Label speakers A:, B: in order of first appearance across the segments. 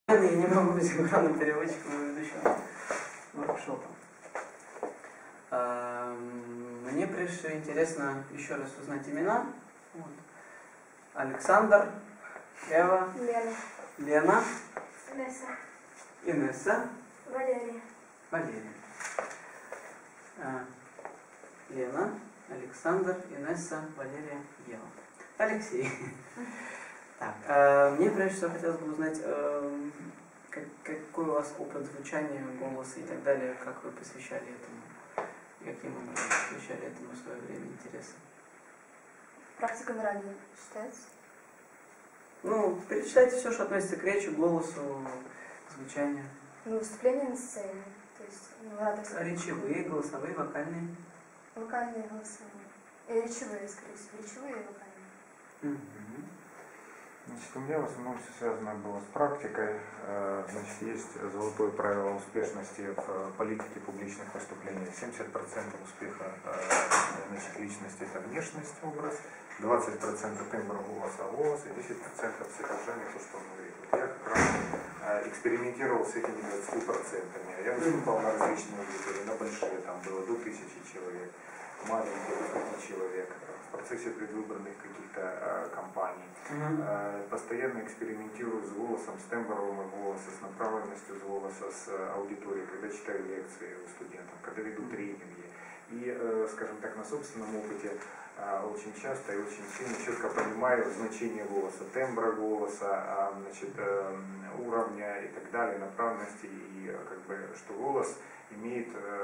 A: Я не могу быть синхронным переводчиком и ведущим воркшопа. Мне прежде интересно еще раз узнать имена. Вот. Александр, Эва, Лена, Инесса, Валерия. Лена, Александр, Инесса, Валерия, Ева. Алексей. Так, мне прежде всего хотелось бы узнать, какой у вас опыт звучания, голоса и так далее, как вы посвящали этому, каким образом посвящали этому в свое время, интересно.
B: Практика на радио считается?
A: Ну, перечисляйте все, что относится к речи, голосу, звучанию.
B: Ну, выступление на сцене, то есть
A: речевые, голосовые, вокальные.
B: Вокальные, голосовые. И речевые, скорее всего, речевые и вокальные.
C: Значит, у меня в основном все связано было с практикой. Значит, есть золотое правило успешности в политике публичных выступлений. 70% успеха личности – это внешность, образ, 20% тембр голоса, голос и 10% содержание, то, что он говорит. Вот я как раз экспериментировал с этими 20%. Я выступал на различные аудитории, на большие, там было до 1000 человек, маленькие, до 5 человек. В процессе предвыборных каких-то кампаний. Постоянно экспериментирую с голосом, с тембром голоса, с направленностью голоса, с аудиторией, когда читаю лекции студентам, когда веду тренинги. И, скажем так, на собственном опыте очень часто и очень сильно четко понимаю значение голоса, тембра голоса, значит, уровня и так далее, направленности, и как бы, что голос имеет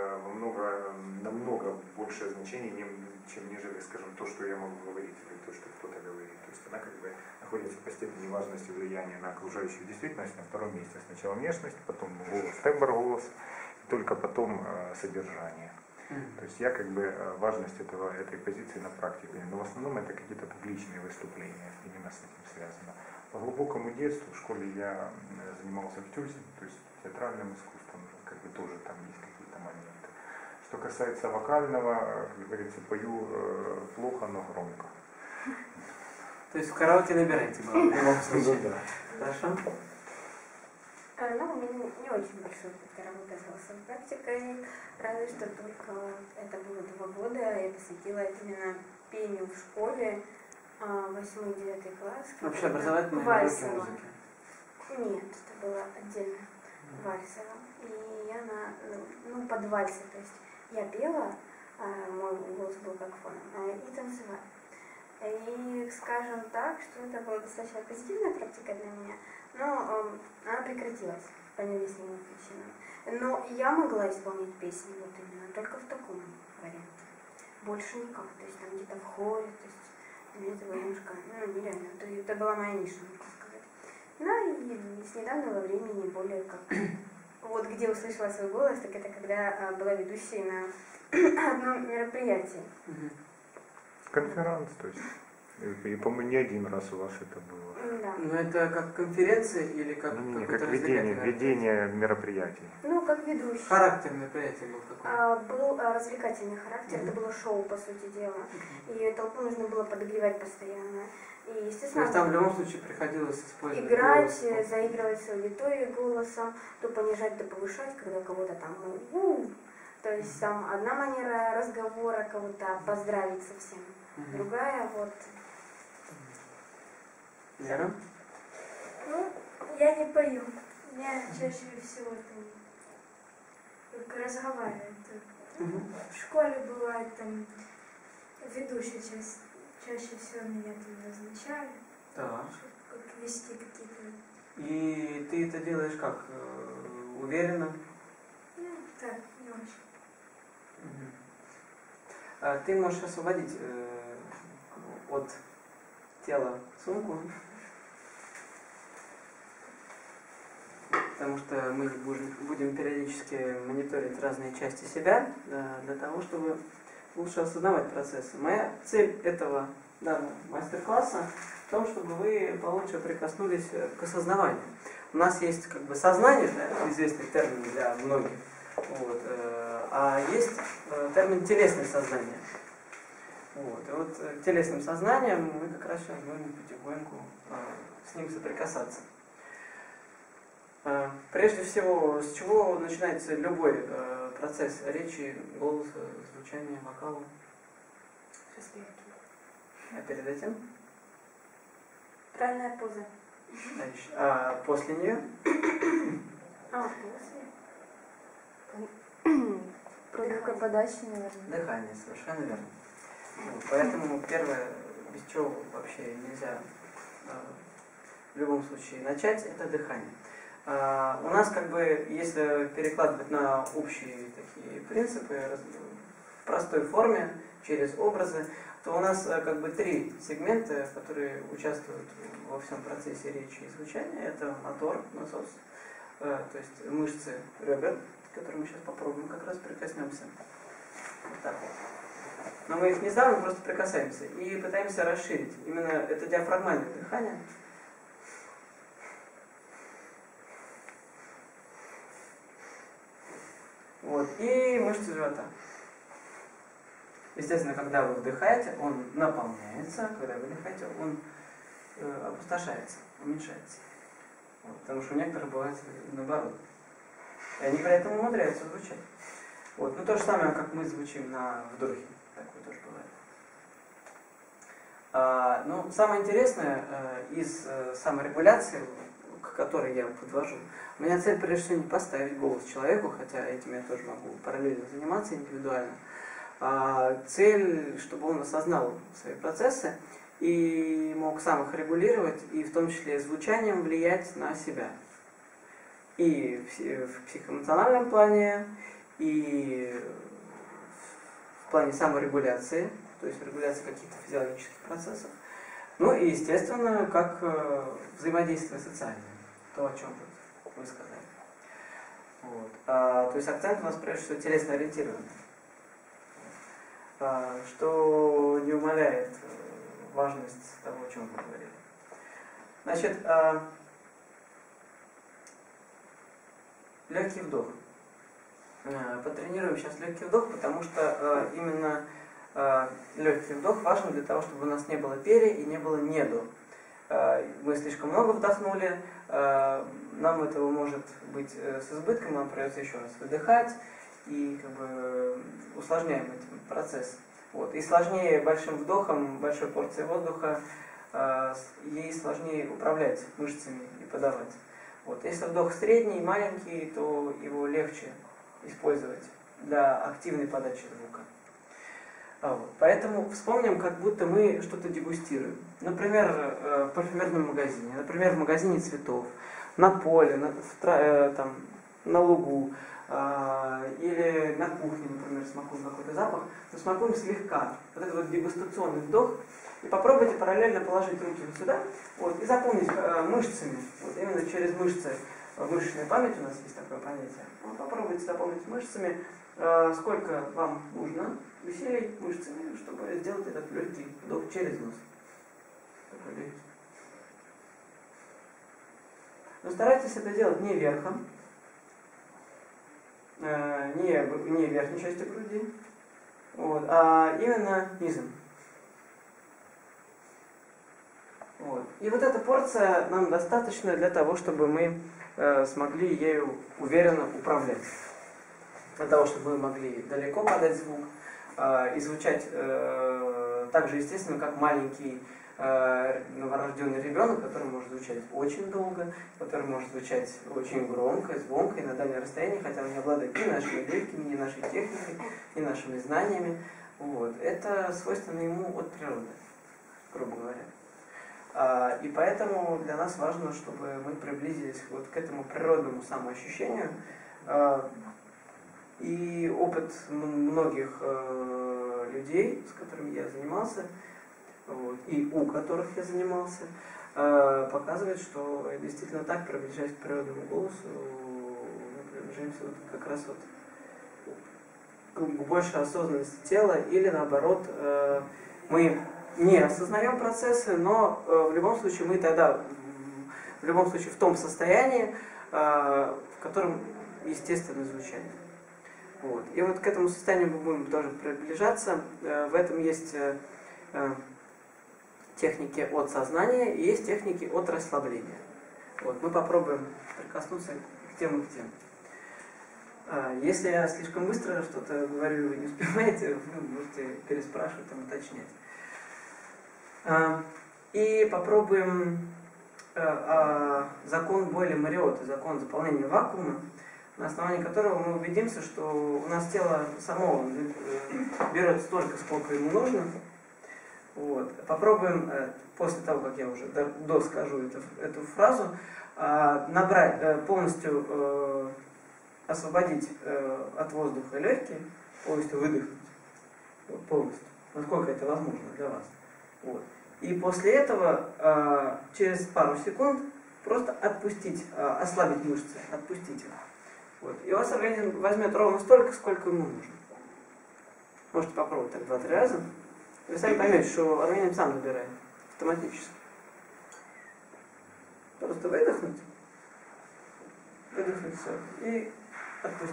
C: намного большее значение, чем нежели, скажем, то, что я могу говорить, или то, что кто-то говорит. То есть она как бы находится по степени важности влияния на окружающую действительность на втором месте. Сначала внешность, потом голос, тембр голоса, и только потом содержание. То есть я как бы важность этой позиции на практике, но в основном это какие-то публичные выступления, именно с этим связано. По глубокому детству в школе я занимался в ТЮЗе, то есть театральным искусством, как бы тоже там есть какие-то моменты. Что касается вокального, как говорится, пою плохо, но громко.
A: То есть в караоке набирайте было в любом случае. Хорошо?
D: Ну, у меня не очень большой опыт работы с голосовой практикой, разве что только это было 2 года, я посвятила это именно пению в школе, 8-9 класс.
A: Вообще образовательные уроки музыки?
D: Нет, это было отдельно, вальсово. И я под вальсы, то есть я пела, мой голос был как фон, и танцевала. И скажем так, что это была достаточно позитивная практика для меня, но она прекратилась по необъяснимым причинам. Но я могла исполнять песни вот именно только в таком варианте. Больше никак. То есть там где-то в хоре, то есть мне это было немножко, нереально. Это была моя ниша, можно сказать. Ну и с недавнего времени более как... Вот где услышала свой голос, так это когда была ведущей на одном мероприятии.
C: Конференц, то есть. И, по-моему, не один раз у вас это было.
D: Да.
A: Но это как конференция или как
C: как ведение мероприятий?
D: Ну, как ведущий.
A: Характер мероприятия был какой?
D: Был развлекательный характер, это было шоу, по сути дела. И толпу нужно было подогревать постоянно. И, естественно,
A: то есть там в любом случае приходилось использовать
D: играть,
A: голос.
D: заигрывать с аудиторией голосом, то понижать, то повышать, когда кого-то там то есть там одна манера разговора, кого-то поздравить со всем, другая вот.
A: Вера?
E: Ну, я не пою. Я чаще всего только разговариваю. В школе бывает там ведущий чаще всего меня там назначали.
A: Да.
E: Как вести какие-то.
A: И ты это делаешь как? Уверенно?
E: Ну, так, не очень.
A: Ты можешь освободить от тела сумку, потому что мы будем периодически мониторить разные части себя для того, чтобы лучше осознавать процессы. Моя цель этого данного мастер-класса в том, чтобы вы получше прикоснулись к осознаванию. У нас есть как бы сознание, да, известный термин для многих, вот, а есть термин телесное сознание. Вот. И вот телесным сознанием мы как раз сейчас будем потихоньку с ним соприкасаться. Прежде всего, с чего начинается любой процесс речи, голоса, звучания, вокала? А перед этим?
D: Правильная поза.
A: Значит, а после нее?
D: После.
B: Только подача, наверное.
A: Дыхание, совершенно верно. Вот, поэтому первое, без чего вообще нельзя в любом случае начать, это дыхание. У нас, как бы, если перекладывать на общие такие принципы в простой форме, через образы, то у нас как бы три сегмента, которые участвуют во всем процессе речи и звучания. Это мотор, насос, то есть мышцы ребер, которые мы сейчас попробуем, как раз прикоснемся. Вот так вот. Но мы их не знаем, мы просто прикасаемся и пытаемся расширить. Именно это диафрагмальное дыхание. Вот. И мышцы живота. Естественно, когда вы вдыхаете, он наполняется, когда вы выдыхаете, он опустошается, уменьшается. Вот. Потому что у некоторых бывает наоборот. И они при этом умудряются звучать. Вот. Ну, то же самое, как мы звучим на вдохе. Такое тоже бывает. Ну, самое интересное из саморегуляции, к которой я подвожу, у меня цель, прежде всего, не поставить голос человеку, хотя этим я тоже могу параллельно заниматься индивидуально. Цель, чтобы он осознал свои процессы и мог сам их регулировать, и в том числе звучанием влиять на себя. И в психоэмоциональном плане, и в плане саморегуляции, то есть регуляции каких-то физиологических процессов. Ну и, естественно, как взаимодействие социальное, то, о чем вы сказали. Вот. То есть акцент у нас, прежде всего, телесно ориентированный, что не умаляет важность того, о чем мы говорили. Значит, легкий вдох. Потренируем сейчас легкий вдох, потому что именно легкий вдох важен для того, чтобы у нас не было пере и не было недо. Мы слишком много вдохнули, нам этого может быть с избытком, нам придется еще раз выдыхать и как бы усложняем этот процесс. Вот. И сложнее большим вдохом, большой порцией воздуха, ей сложнее управлять мышцами и подавать. Вот. Если вдох средний, маленький, то его легче использовать для активной подачи звука. Вот. Поэтому вспомним, как будто мы что-то дегустируем. Например, в парфюмерном магазине, например, в магазине цветов, на поле, на лугу, или на кухне, например, смакуем какой-то запах, но смакуем слегка. Вот этот вот дегустационный вдох. И попробуйте параллельно положить руки вот сюда, вот, и запомнить мышцами, вот именно через мышцы, мышечная память у нас есть такое понятие. Вот, попробуйте запомнить мышцами, сколько вам нужно усилий мышцами, чтобы сделать этот легкий вдох через нос. Такой легкий. Но старайтесь это делать не верхом, не верхней частью груди, вот, а именно низом. Вот. И вот эта порция нам достаточно для того, чтобы мы смогли ею уверенно управлять. Для того, чтобы мы могли далеко подать звук и звучать так же естественно, как маленький новорожденный ребенок, который может звучать очень долго, который может звучать очень громко, звонко и на дальнее расстояние, хотя он не обладает ни нашими легкими, ни нашей техникой, ни нашими знаниями. Вот. Это свойственно ему от природы, грубо говоря. И поэтому для нас важно, чтобы мы приблизились вот к этому природному самоощущению. И опыт многих людей, с которыми я занимался, вот, и у которых я занимался, показывает, что действительно так, приближаясь к природному голосу, мы приближаемся вот как раз вот к большей осознанности тела, или наоборот, мы не осознаем процессы, но в любом случае мы тогда, в любом случае в том состоянии, в котором естественно звучание. Вот. И вот к этому состоянию мы будем тоже приближаться. В этом есть техники от сознания и есть техники от расслабления. Вот. Мы попробуем прикоснуться тему к теме. Если я слишком быстро что-то говорю и вы не успеваете, вы можете переспрашивать, там, уточнять. И попробуем закон Бойля-Мариотта, закон заполнения вакуума, на основании которого мы убедимся, что у нас тело само берет столько, сколько ему нужно. Вот. Попробуем, после того, как я уже доскажу эту фразу, набрать, полностью освободить от воздуха легкие, полностью выдохнуть. Вот, полностью. Насколько это возможно для вас. Вот. И после этого через пару секунд просто отпустить, ослабить мышцы, отпустить их. Вот. И у вас организм возьмет ровно столько, сколько ему нужно. Можете попробовать так 2-3 раза. Вы сами поймете, что организм сам набирает автоматически. Просто выдохнуть все и отпустить.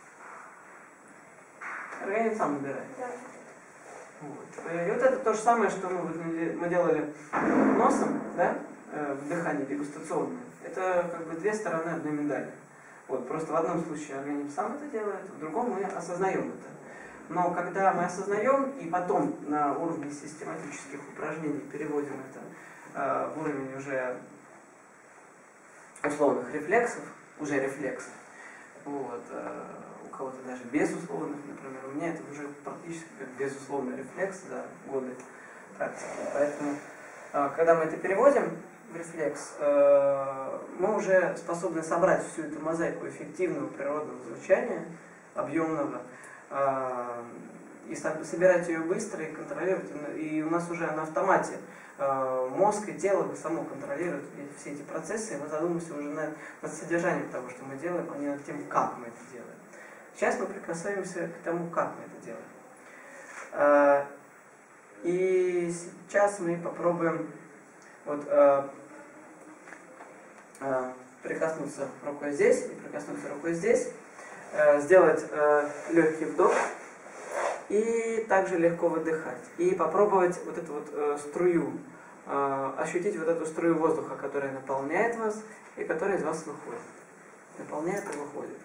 A: Организм сам набирает. Вот. И вот это то же самое, что мы делали носом, да, в дыхании дегустационное. Это как бы две стороны одной медали. Вот. Просто в одном случае организм сам это делает, в другом мы осознаем это. Но когда мы осознаем и потом на уровне систематических упражнений переводим это в уровень уже условных рефлексов, уже рефлексов, вот, у кого-то даже безусловных, например, у меня это уже практически как безусловный рефлекс за годы практики. Поэтому, когда мы это переводим в рефлекс, мы уже способны собрать всю эту мозаику эффективного природного звучания, объемного, и собирать ее быстро и контролировать. И у нас уже на автомате мозг и тело само контролируют все эти процессы, и мы задумаемся уже над содержанием того, что мы делаем, а не над тем, как мы это делаем. Сейчас мы прикасаемся к тому, как мы это делаем. И сейчас мы попробуем вот, прикоснуться рукой здесь и прикоснуться рукой здесь, сделать легкий вдох и также легко выдыхать. И попробовать вот эту вот струю, ощутить вот эту струю воздуха, которая наполняет вас и которая из вас выходит. Наполняет и выходит.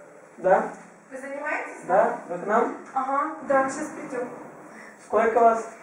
A: Да?
E: Вы занимаетесь?
A: Да? Вы к нам?
E: Ага, да, сейчас придем.
A: Сколько вас?